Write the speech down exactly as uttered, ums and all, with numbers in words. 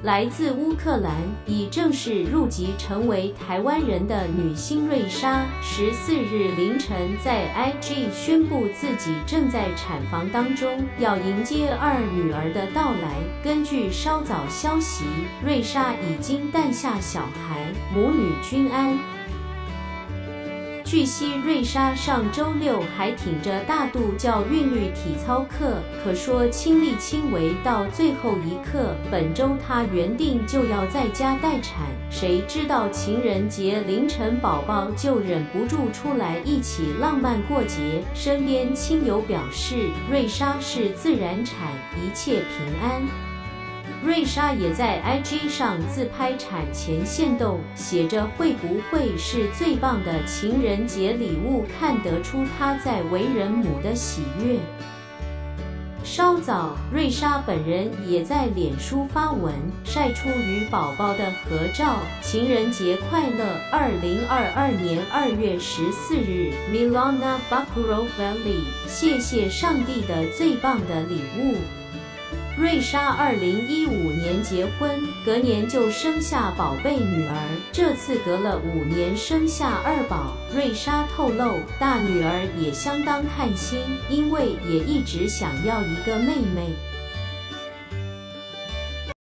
来自乌克兰，已正式入籍成为台湾人的女星瑞莎，十四日凌晨在 I G 宣布自己正在产房当中，要迎接二女儿的到来。根据稍早消息，瑞莎已经诞下小孩，母女均安。据悉，瑞莎上周六还挺着大肚叫韵律体操课，可说亲力亲为到最后一刻。本周她原定就要在家待产，谁知道情人节凌晨宝宝就忍不住出来一起浪漫过节。身边亲友表示，瑞莎是自然产，一切平安。瑞莎也在 I G 上自拍产前限动，写着会不会是最棒的情人节礼物，看得出她在为人母的喜悦。稍早，瑞莎本人也在脸书发文，晒出与宝宝的合照，情人节快乐！二零二二年二月十四日 ，Milana Bakuroveli， 谢谢上帝的最棒的礼物。瑞莎二零一五年结婚，隔年就生下宝贝女儿，这次隔了五年生下二宝。瑞莎透露，大女儿也相当开心，因为也一直想要一个妹妹。